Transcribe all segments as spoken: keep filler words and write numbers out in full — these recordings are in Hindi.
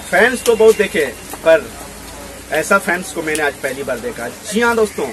फैंस तो बहुत देखे, पर ऐसा फैंस को मैंने आज पहली बार देखा। जी हाँ दोस्तों,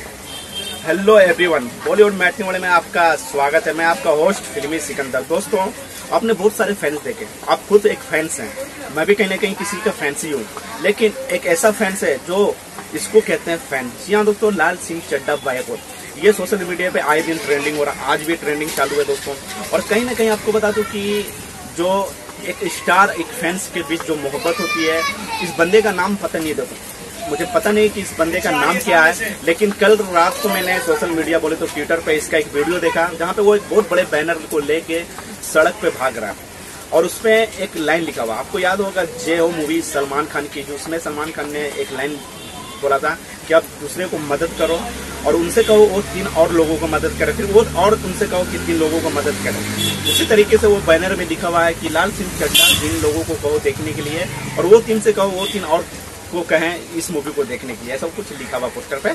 हेलो एवरीवन, बॉलीवुड मैटनी वाले में आपका स्वागत है। मैं आपका होस्ट फिल्मी सिकंदर। दोस्तों, आपने बहुत सारे फैंस देखे, आप खुद एक फैंस हैं, मैं भी कहीं ना कहीं किसी का फैंस ही हूँ, लेकिन एक ऐसा फैंस है जो इसको कहते हैं फैन। जी हाँ दोस्तों, लाल सिंह चड्ढा बाइकआउट, ये सोशल मीडिया पे आए दिन ट्रेंडिंग हो रहा, आज भी ट्रेंडिंग चालू है दोस्तों। और कहीं ना कहीं आपको बता दूं कि जो एक स्टार एक फैंस के बीच जो मोहब्बत होती है, इस बंदे का नाम पता नहीं, देखो मुझे पता नहीं कि इस बंदे का नाम क्या है, लेकिन कल रात को मैंने सोशल मीडिया बोले तो ट्विटर पे इसका एक वीडियो देखा, जहाँ पे वो एक बहुत बड़े बैनर को लेके सड़क पे भाग रहा है और उसमें एक लाइन लिखा हुआ, आपको याद होगा जय हो मूवी सलमान खान की, जो उसमें सलमान खान ने एक लाइन बोला था कि आप दूसरे को मदद करो और उनसे कहो वो तीन और लोगों को मदद करे, फिर वो और उनसे कहो कि तीन लोगों को मदद करें। उसी तरीके से वो बैनर में लिखा हुआ है कि लाल सिंह चड्ढा तीन लोगों को कहो देखने के लिए और वो तीन से कहो वो तीन और को कहें इस मूवी को देखने के लिए, ऐसा कुछ लिखा हुआ पोस्टर पे।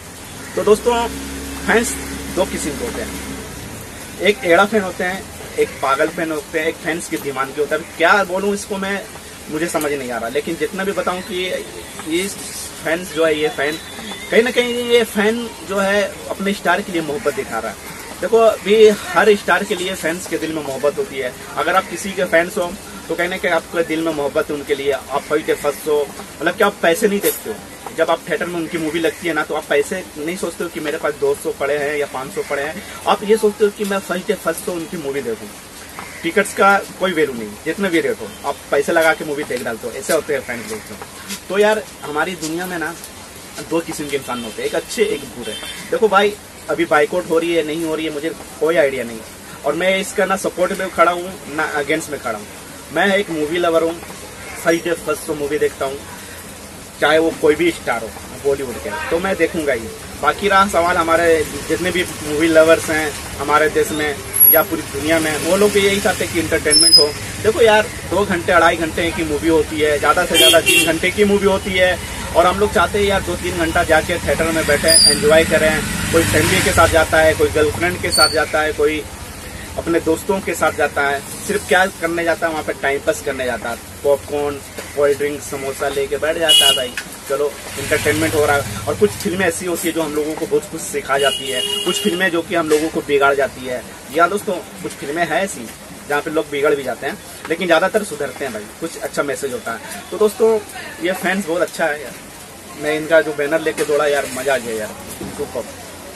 तो दोस्तों, फैंस दो किस्म के होते हैं, एक एड़ा फैन होते हैं, एक पागल फैन होते हैं, एक फैंस की दीवानगी होता है। क्या बोलूँ इसको मैं, मुझे समझ नहीं आ रहा, लेकिन जितना भी बताऊं कि ये फैंस जो है, ये फैन कहीं ना कहीं ये फैन जो है अपने स्टार के लिए मोहब्बत दिखा रहा है। देखो, अभी हर स्टार के लिए फैंस के दिल में मोहब्बत होती है। अगर आप किसी के फैंस हो तो कहीं ना कहीं आपके दिल में मोहब्बत है उनके लिए, आप फर्स्ट फर्स्ट हो, मतलब कि आप पैसे नहीं देखते हो। जब आप थिएटर में उनकी मूवी लगती है ना, तो आप पैसे नहीं सोचते हो कि मेरे पास दो सौ पड़े हैं या पाँच सौ पड़े हैं, आप ये सोचते हो कि मैं फर्स्ट फर्स्ट उनकी मूवी देखूँ। टिकट्स का कोई वैल्यू नहीं, जितना भी रेट हो आप पैसे लगा के मूवी देख डालते हो, ऐसे होते हैं फैंस दोस्तों। तो यार, हमारी दुनिया में ना दो किस्म के इंसान होते हैं, एक अच्छे एक बुरे। देखो भाई, अभी बाइकआउट हो रही है नहीं हो रही है मुझे कोई आइडिया नहीं, और मैं इसका ना सपोर्ट में खड़ा हूँ ना अगेंस्ट में खड़ा हूँ। मैं एक मूवी लवर हूँ, फर्स्ट डे फर्स्ट मूवी देखता हूँ, चाहे वो कोई भी स्टार हो बॉलीवुड के, तो मैं देखूंगा ही। बाकी रहा सवाल हमारे जितने भी मूवी लवर्स हैं हमारे देश में या पूरी दुनिया में, वो लोग भी यही चाहते हैं कि इंटरटेनमेंट हो। देखो यार, दो घंटे अढ़ाई घंटे की मूवी होती है, ज़्यादा से ज़्यादा तीन घंटे की मूवी होती है, और हम लोग चाहते हैं यार दो तीन घंटा जाके थिएटर में बैठे एंजॉय करें। कोई फैमिली के साथ जाता है, कोई गर्लफ्रेंड के साथ जाता है, कोई अपने दोस्तों के साथ जाता है, सिर्फ क्या करने जाता है वहाँ पे, टाइम पास करने जाता है, पॉपकॉर्न कोल्ड ड्रिंक समोसा लेके बैठ जाता है। भाई चलो, इंटरटेनमेंट हो रहा है। और कुछ फिल्में ऐसी होती है जो हम लोगों को बहुत कुछ सिखा जाती है, कुछ फिल्में जो कि हम लोगों को बिगाड़ जाती है। या दोस्तों, कुछ फिल्में हैं ऐसी जहाँ पे लोग बिगड़ भी जाते हैं, लेकिन ज़्यादातर सुधरते हैं भाई, कुछ अच्छा मैसेज होता है। तो दोस्तों, ये फैंस बहुत अच्छा है यार, मैं इनका जो बैनर लेके दौड़ा यार, मजा आ गया यार, सुपर।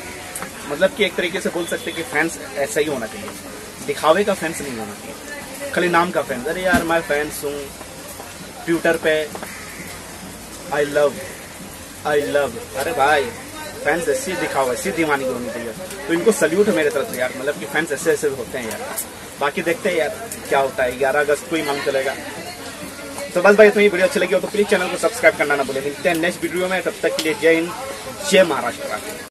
मतलब कि एक तरीके से बोल सकते कि फैंस ऐसा ही होना चाहिए, दिखावे का फैंस नहीं होना चाहिए, खाली नाम का फैंस। अरे यार, मैं फैंस हूँ ट्विटर पे, आई लव आई लव अरे भाई, फैंस ऐसी दिखावा, ऐसी दीवानगी होनी चाहिए। तो इनको सल्यूट है मेरे तरफ से यार, मतलब कि फैंस ऐसे ऐसे होते हैं यार। बाकी देखते हैं यार क्या होता है, ग्यारह अगस्त को ही मालूम चलेगा। तो बस भाई, तुम्हें वीडियो अच्छी लगी हो तो प्लीज चैनल को सब्सक्राइब करना ना भूलें। मिलते हैं नेक्स्ट वीडियो में, तब तक के लिए जय हिंद, जय महाराष्ट्र।